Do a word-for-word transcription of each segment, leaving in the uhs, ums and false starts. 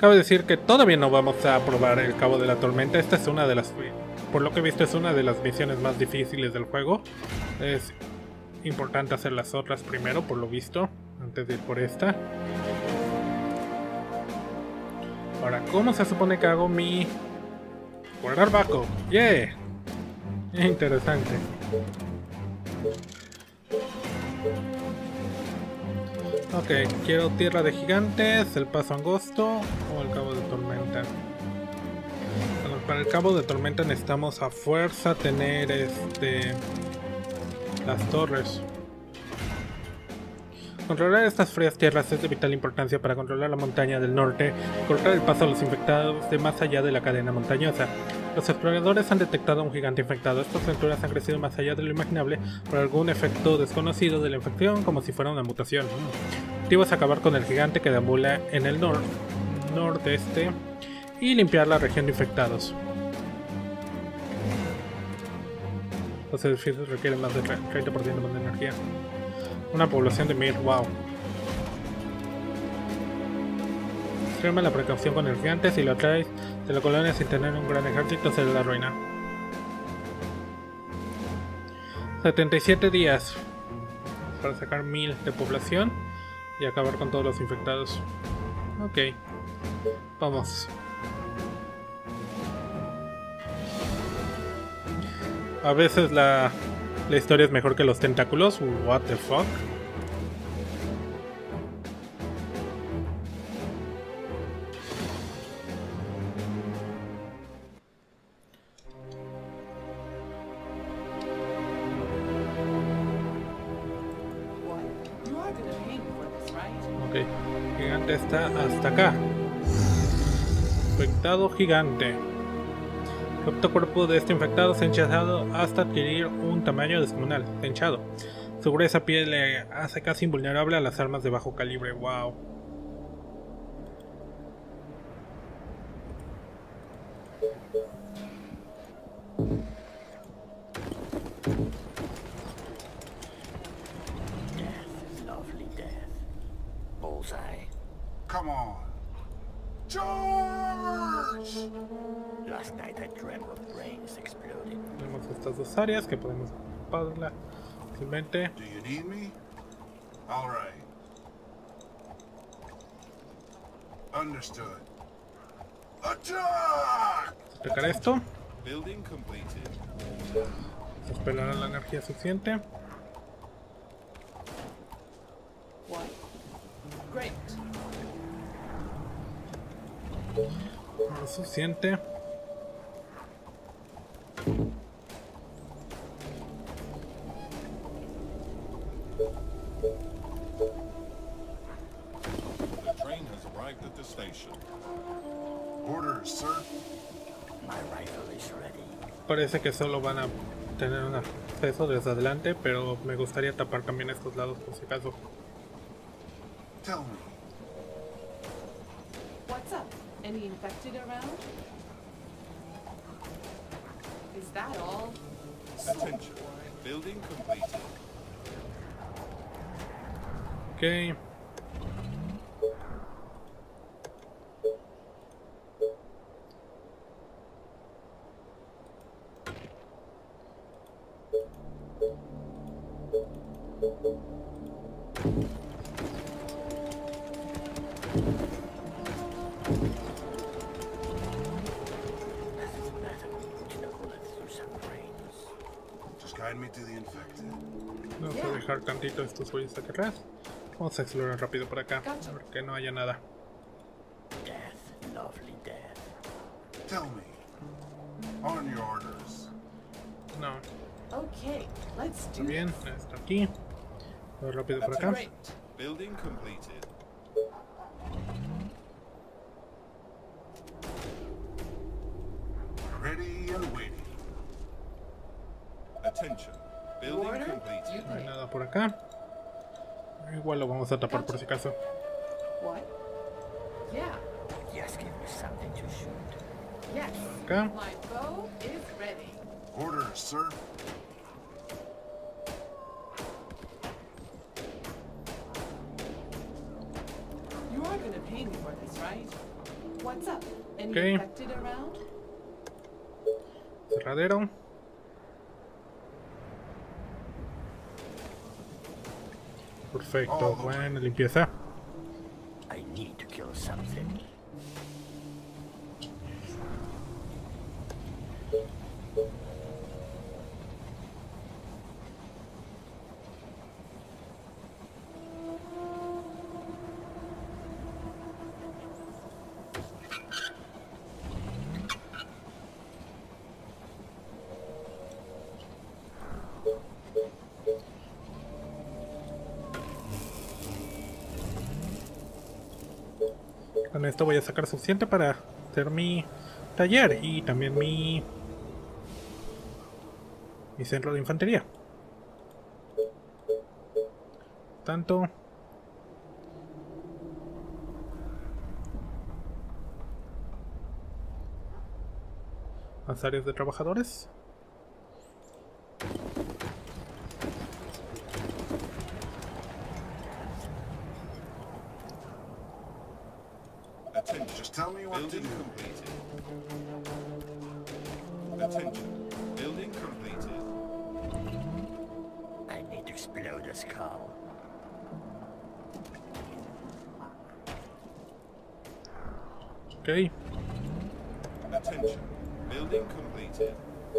Cabe decir que todavía no vamos a probar el Cabo de la Tormenta. Esta es una de las, por lo que he visto, es una de las misiones más difíciles del juego. Es importante hacer las otras primero, por lo visto, antes de ir por esta. Ahora, ¿cómo se supone que hago mi guardar backup? ¡Yeah! Interesante. Ok, quiero tierra de gigantes, el paso angosto o el cabo de tormenta. Bueno, para el cabo de tormenta necesitamos a fuerza tener este las torres. Controlar estas frías tierras es de vital importancia para controlar la montaña del norte y cortar el paso a los infectados de más allá de la cadena montañosa. Los exploradores han detectado a un gigante infectado. Estas aventuras han crecido más allá de lo imaginable por algún efecto desconocido de la infección, como si fuera una mutación. El objetivo es acabar con el gigante que deambula en el nor nordeste y limpiar la región de infectados. Los edificios requieren más de treinta por ciento más de energía. Una población de mil, wow. Extrema la precaución con el gigante. Si lo traes de la colonia sin tener un gran ejército, se la arruina. setenta y siete días para sacar mil de población y acabar con todos los infectados. Ok, vamos. A veces la, la historia es mejor que los tentáculos. What the fuck. Ok, gigante está hasta acá. Infectado gigante. El octo cuerpo de este infectado se ha hinchado hasta adquirir un tamaño descomunal. Se ha hinchado. Su gruesa piel le hace casi invulnerable a las armas de bajo calibre. Wow. Come on. George! Last night I dreamt of brains exploding. Tenemos estas dos áreas que podemos ocuparla fácilmente. Do you need me? All right. Understood. Attack! Sacar esto. Building completed. Esperar la energía suficiente. What? Great. Lo suficiente. The train has arrived at the station. Orders, sir. My rifle is ready. Parece que solo van a tener un acceso desde adelante, pero me gustaría tapar también estos lados por si acaso. Tell me. What's up? Any infected around? Is that all? Attention. Building completed. Ok. Just guide me to the infected. Vamos a dejar tantito estos güeyes acá atrás. Vamos a explorar rápido por acá, a ver que no haya nada. Death, lovely death. Tell me. On your orders. No, Okay, let's do está bien, this. está aquí. Voy rápido por acá. Great. Building completed. Ready and waiting. Attention. Building Order? completed. You No hay pick. nada por acá. Igual lo vamos a tapar por si acaso. What? Yeah. Just give me something to shoot. Yes. Acá. My bow is ready. Orders, sir. You are gonna pay me for this, right? What's up? Any Okay. infected around? Cerradero. Perfecto, buena limpieza. I need to kill something. Con esto voy a sacar suficiente para hacer mi taller y también mi, mi centro de infantería. Tanto más áreas de trabajadores. Attention. Just tell me what to Building do. completed. Attention. Building completed. I need to explode a skull. Ok. Attention. Building completed.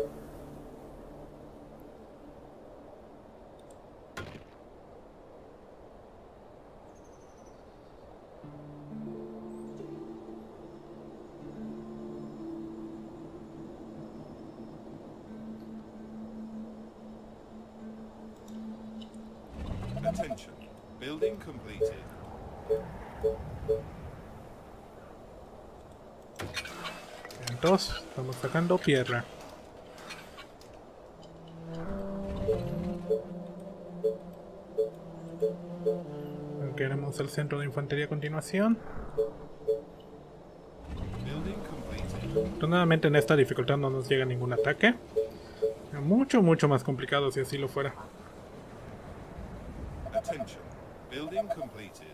Attention. Building completed. Entonces, estamos sacando piedra. Queremos el centro de infantería a continuación. Building completed. Afortunadamente en esta dificultad no nos llega ningún ataque. Sería mucho, mucho más complicado si así lo fuera. Attention. Building completed.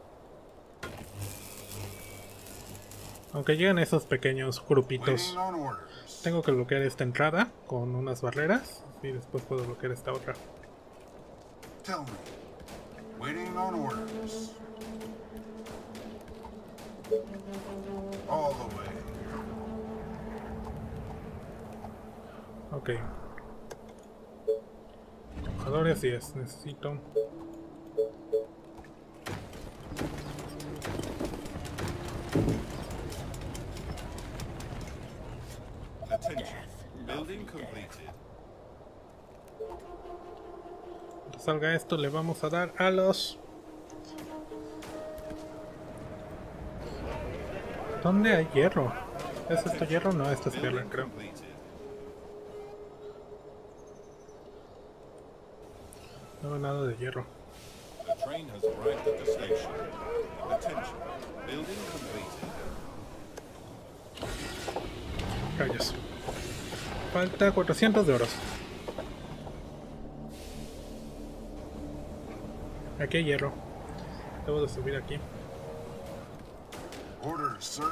Aunque lleguen esos pequeños grupitos, Waiting on orders. tengo que bloquear esta entrada con unas barreras y después puedo bloquear esta otra. Tell me. Waiting on orders. All the way. Ok. Trabajadores diez, necesito. Attention. Building completed. Cuando salga esto le vamos a dar a los... ¿Dónde hay hierro? ¿Es esto hierro? No, esto es tierra, Building creo. completed. No veo nada de hierro. The train has arrived at the station. Attention. Building completed. Rayos. Falta cuatrocientos de oros. Aquí hay hierro. Debo de subir aquí. Orders, sir.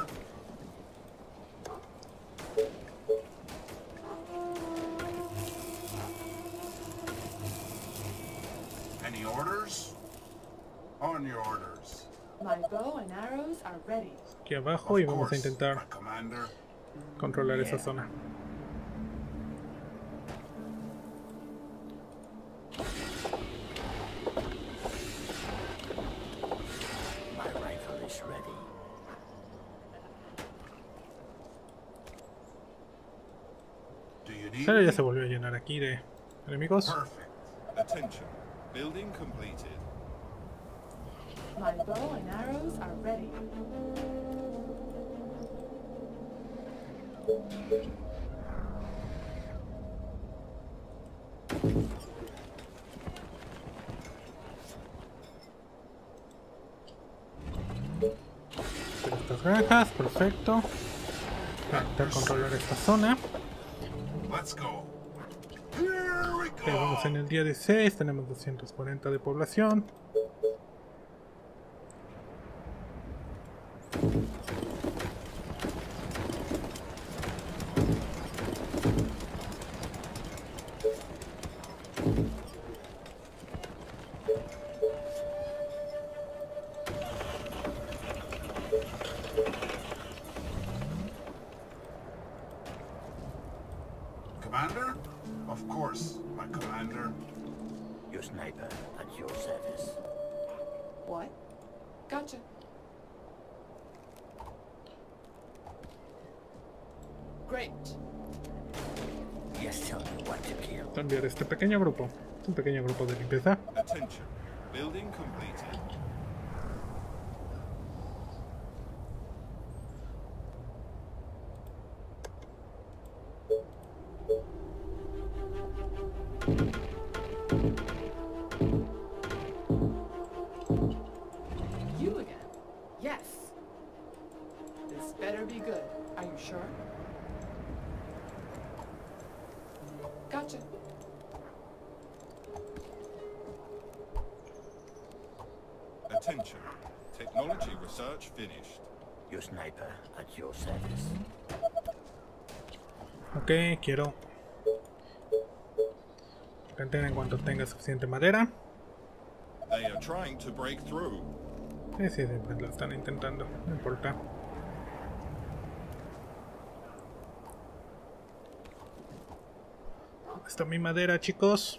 Any orders? On your orders. My bow and arrows are ready. Aquí abajo y Of vamos a course, intentar my commander. controlar esa zona. My rifle is ready. Do you need Pero ya me? se volvió a llenar aquí de enemigos. Perfect. Attention. Building completed. My bow and arrows are ready. Estas granjas, perfecto. Para intentar controlar esta zona. Let's go. Here we Ok, go. vamos en el día dieciséis, tenemos doscientos cuarenta de población. Your sniper at your service. What? Gotcha. Great. Yes, tell me what to kill. Cambiar este pequeño grupo. Un pequeño grupo de limpieza. Attention. Building completed. You again? Yes. This better be good. Are you sure? Gotcha. Attention. Technology research finished. Your sniper at your service. Ok, quiero cantera en cuanto tenga suficiente madera. They are trying to break through. Sí, sí, sí, pues lo están intentando, no importa. Está mi madera, chicos.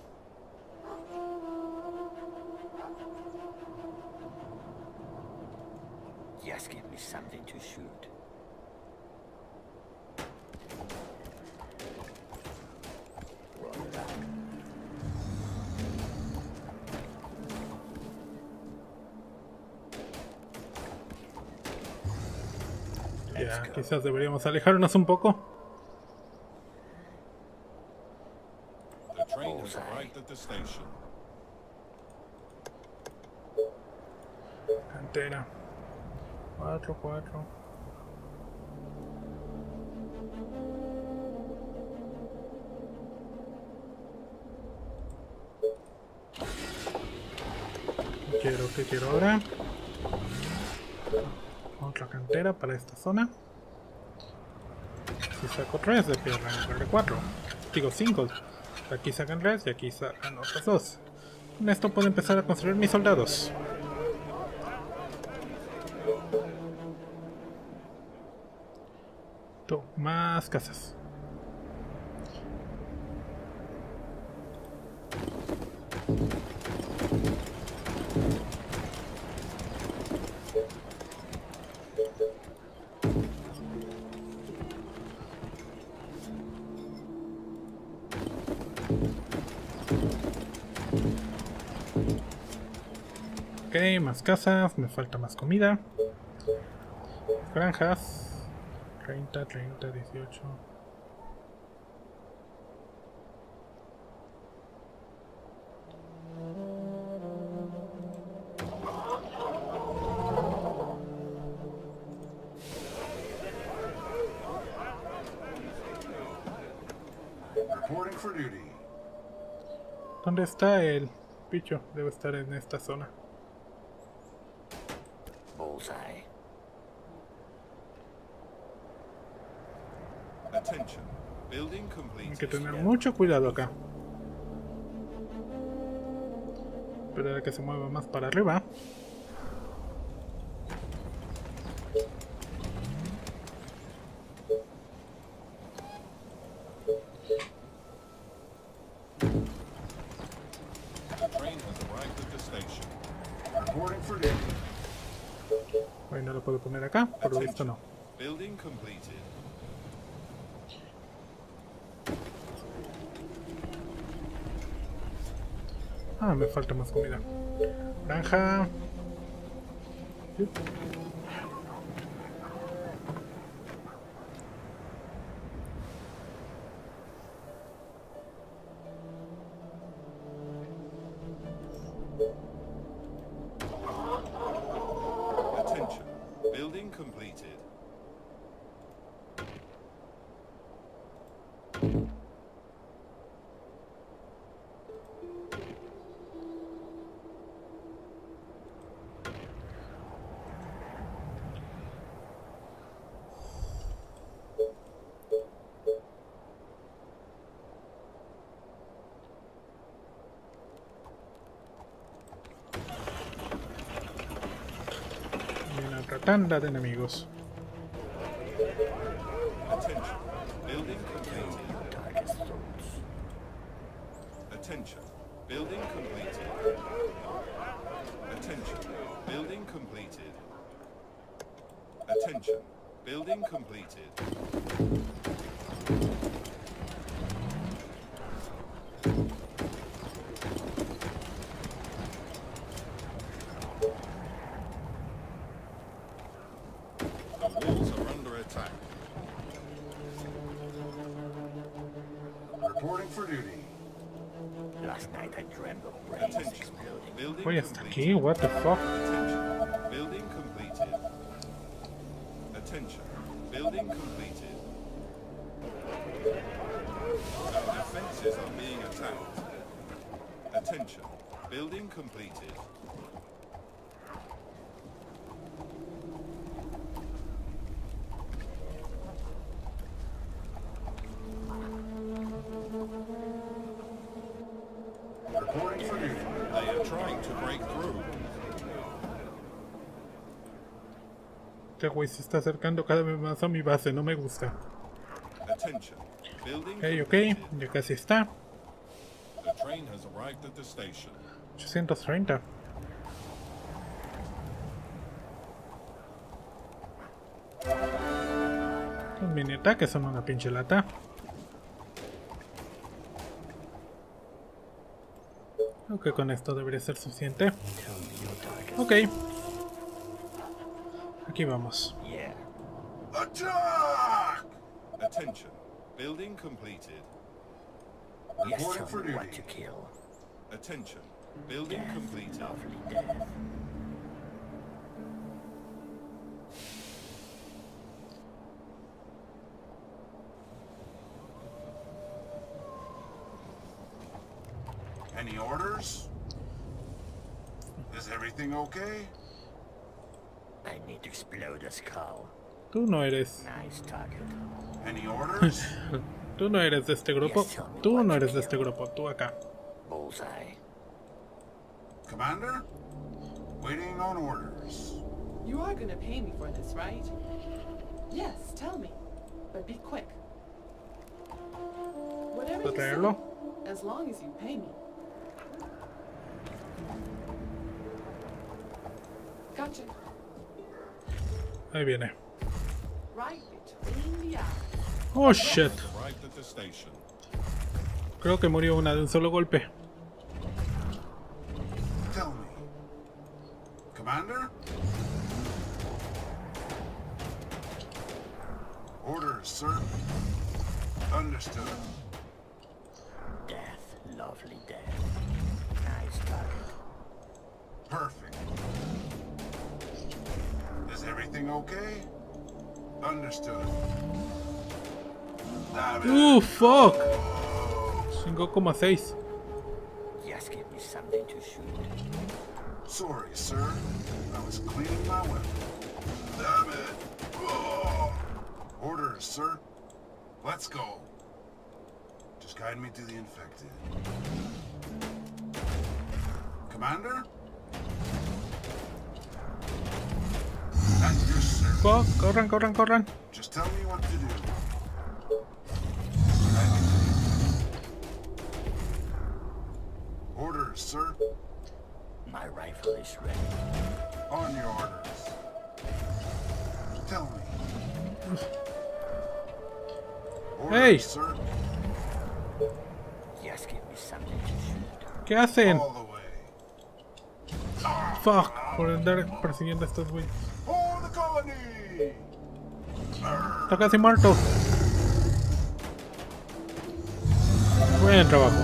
Just give me something to shoot. Ya, quizás deberíamos alejarnos un poco. The train has arrived at the station. Cantera. Cuatro, cuatro. Quiero, ¿qué quiero ahora? Otra cantera para esta zona. Si saco tres, de pierna en lugar de cuatro. Digo cinco. Aquí sacan tres y aquí sacan otros dos. Con esto puedo empezar a construir mis soldados. To- más casas. Ok, más casas, me falta más comida. Granjas. treinta, treinta, dieciocho. Reporting for duty. ¿Dónde está el bicho? Debe estar en esta zona. Bullseye. Attention. Building Hay completed. que tener mucho cuidado acá. Esperar a que se mueva más para arriba. The train has arrived at the station. Reporting for duty. Bueno, lo puedo poner acá, por lo visto no. Building completed. Ah, me falta más comida. Granja. Sí. Attention. Building completed. Y una otra tanda de enemigos. Attention. Building completed. Target's throats. Attention. Building completed. Attention. Building completed. Attention. Building completed. The walls are under attack. Reporting for duty. Last night I dreamt of brains Attention. exploding. Building Oye, hasta completed. aquí, what the fuck. Attention. Building completed. Attention. Building completed. Our defenses are being attacked. Attention. Building completed. Reporting for duty. They are trying to break through. Este güey se está acercando cada vez más a mi base, no me gusta. Attention. Building Ok, ok, completed. ya casi está. The train has arrived at the station. ochocientos treinta. Los mini ataques son una pinche lata. Ok, con esto debería ser suficiente. Ok. Aquí vamos. Yeah. Attack! Attention. Building completed. Yes, Reporting tell for me what duty. to kill. Attention. Building Death, completed. lovely death. Any orders? Is everything okay? I need to explode a skull. Tú no eres. Nice target. Any orders? Tú no eres de este grupo. Tú no eres de este grupo. Tú acá. Bullseye. Commander? Waiting on orders. You are gonna pay me for this, right? Yes, tell me. But be quick. Whatever you say, ¿Traerlo? as long as you pay me. Gotcha. Ahí viene. Right between the eyes. Oh shit. Arrived at the station. Creo que murió una de un solo golpe. Tell me. Commander? Orders, sir. Understood. Death, lovely death. Nice target. Perfect. Is everything okay? Understood. Damn it. Uh, fuck. cinco coma seis. Just give me something to shoot. Sorry, sir. I was cleaning my weapon. Damn it. Oh. Orders, sir. Let's go. Just guide me to the infected. Commander? At your service. Fuck, corran, corran, corran. Just tell me what to do. Orders, sir. My rifle is ready. On your orders. Tell me. Orders, Hey. sir. Just give me something to shoot. ¿Qué hacen? All the way. Fuck, por andar persiguiendo a estos güeyes. For the colony! Está casi muerto. Buen trabajo.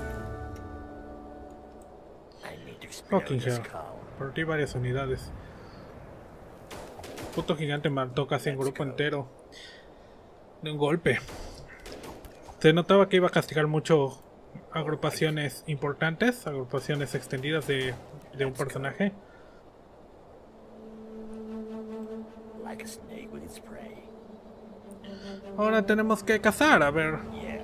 I need to explode Fucking the hell. skull. Por ti varias unidades. Puto gigante mató casi un grupo entero. De un golpe. Se notaba que iba a castigar mucho agrupaciones importantes, agrupaciones extendidas de, de un personaje. Like a snake with its prey. Ahora tenemos que cazar, a ver. Yeah.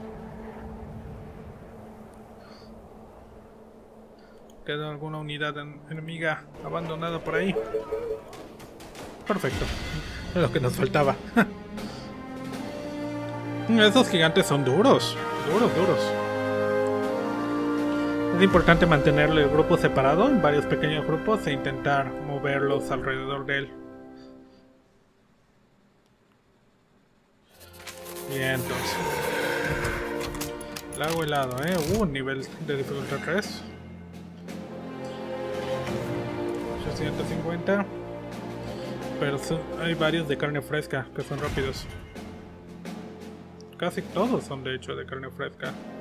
¿Queda alguna unidad en- enemiga abandonada por ahí? Perfecto. Es lo que nos faltaba. Esos gigantes son duros. Duros, duros. Es importante mantener el grupo separado en varios pequeños grupos e intentar moverlos alrededor de él. Bien, entonces. Lago helado, eh. Uh, nivel de dificultad tres. ochocientos cincuenta. Pero son, hay varios de carne fresca que son rápidos. Casi todos son de hecho de carne fresca.